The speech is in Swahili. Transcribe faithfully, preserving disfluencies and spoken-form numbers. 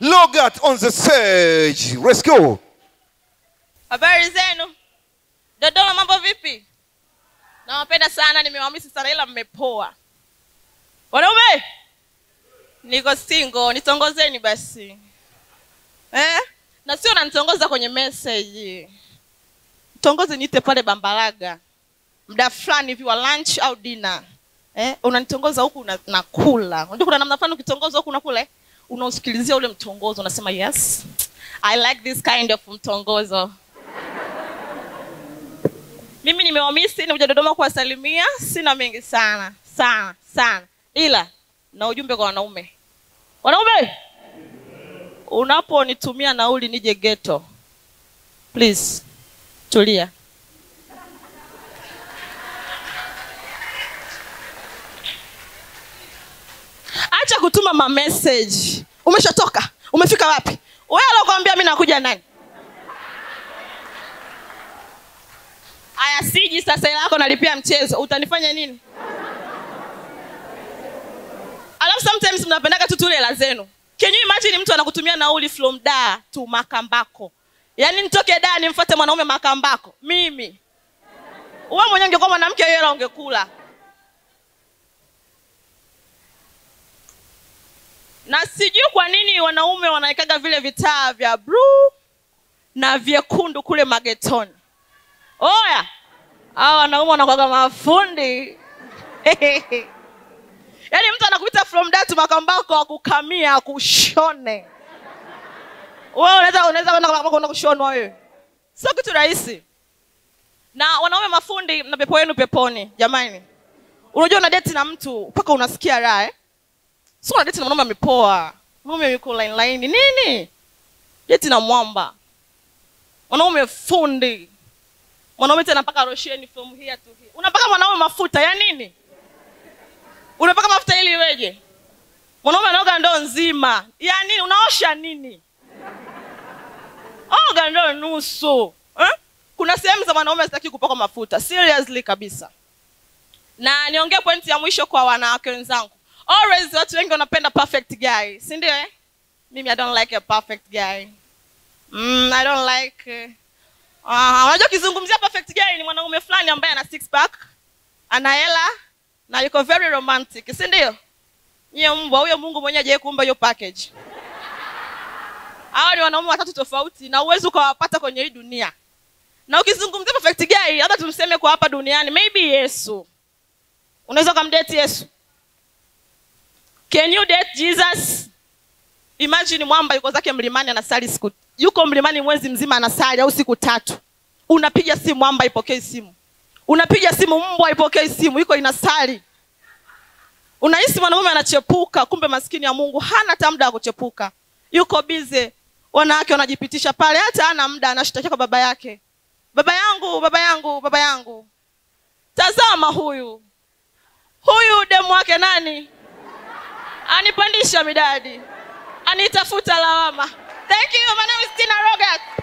ROGAT on the stage. Let's go. Habari zenu? Dodoma mambo vipi? Nawapenda sana, nimewamisi sana ila mmepoa. Wanaume? Niko single, nitongozeni basi. Eh? Na sio unanitongoza kwenye message. Tongoze niite pale Bambalaga. Muda fulani hivi wa lunch au dinner. Eh? Unanitongoza huku nakula. Unajua kuna namna fulani ukitongoza huku unakula eh? Unausikilizia ule mtongozo unasema yes. I like this kind of mtongozo. Mimi nimewamisi, nimekuja Dodoma kuwasalimia, sina mengi sana, sana, sana. Ila na ujumbe kwa wanaume. Wanaume? Unaponitumia nauli nije ghetto. Please, tulia. Acha kutuma ma message. Umeshatoka? Umefika wapi? Wewe alokuambia mimi nakuja nani? Aya siji sasa ilako nalipia mchezo. Utanifanya nini? Alafu sometimes mnapendaka tu tule hela zenu. Can you imagine mtu anakutumia nauli from Dar to Makambako? Yaani nitoke Dar nimfuate mwanaume Makambako. Mimi. Wewe mwenyewe ungekuwa mwanamke hela ungekula. Na sijui kwa nini wanaume wanaikaga vile vitaa vya blue na vyekundu kule magetoni. Oya. Hao wanaume wanakuwa mafundi. Yaani mtu anakuita from Dar to Makambako akukamia kushone. Wewe unaweza unaweza kwenda kwenda kushonwa wewe. Sio kitu rahisi. Na wanaume mafundi na pepo yenu peponi, jamani. Unajua una date na mtu mpaka unasikia raha eh? Sio una date na mwanaume amepoa. Mwanaume yuko line line nini? Date na mwamba. Mwanaume fundi. Mwanaume tena mpaka rosheni from here to here. Unapaka mwanaume mafuta ya nini? Unapaka mafuta ili iweje? Mwanaume anaoga ndoo nzima. Ya nini? Unaosha nini? Oga ndoo nusu. Eh? Kuna sehemu za wanaume sitaki kupaka mafuta. Seriously kabisa. Na niongee pointi ya mwisho kwa wanawake wenzangu. Always watu wengi wanapenda perfect guy. Si ndio eh? Mimi I don't like a perfect guy. Mm, I don't like uh, Ah, uh, unajua kizungumzia perfect guy ni mwanaume fulani ambaye ana six pack, ana hela na yuko very romantic, si ndio? Yeye mbwa huyo Mungu mwenyewe aje kuumba hiyo package. Hao ni wanaume watatu tofauti na uwezo ukawapata kwenye hii dunia. Na ukizungumzia perfect guy, hata tumseme kwa hapa duniani, maybe Yesu. Unaweza kumdate Yesu? Can you date Jesus? Imagine mwamba yuko zake mlimani anasali siku. Yuko mlimani mwezi mzima anasali au siku tatu. Unapiga simu mwamba ipokee simu. Unapiga simu mbwa ipokee simu, yuko inasali. Unahisi mwanamume anachepuka, kumbe maskini ya Mungu hana hata muda wa kuchepuka. Yuko busy. Wanawake wanajipitisha pale hata hana muda, anashtakia kwa baba yake. Baba yangu, baba yangu, baba yangu. Tazama huyu. Huyu demu wake nani? Anipandisha midadi. Anitafuta lawama. Thank you. My name is Tina ROGAT.